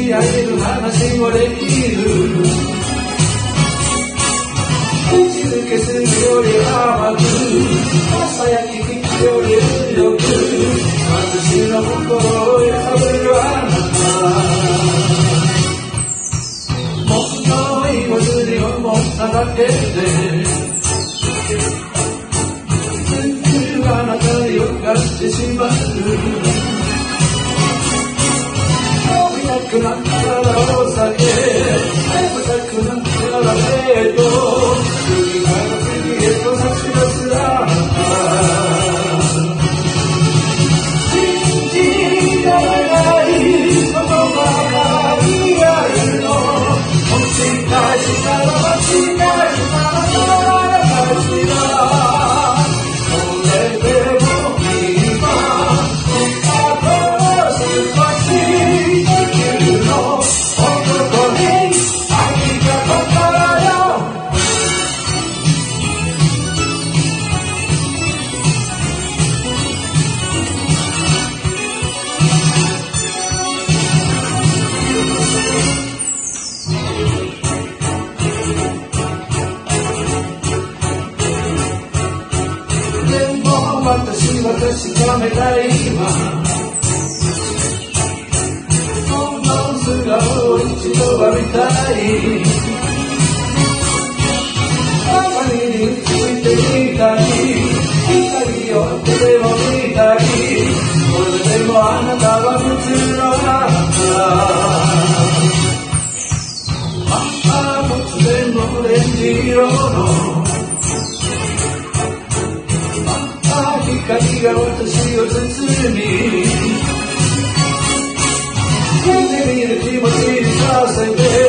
し上げる話もできる打ち抜けするより甘く朝焼き聞くより強く私の心を揺さぶるあなたもっと今ずに思っただけであなたによがってしまう飲みたくなったらお酒眠たくなったらデート次から次へと差し出すあなた信じられないことばかりあるのもしかしたら間違いなら私は私は確かめたい今本の素顔を一度は見たいあまりについてみたい光を手でも見たいこれでもあなたは普通のあなた突然のオレンジ色の光が私を包み夢見る気持ちにさせて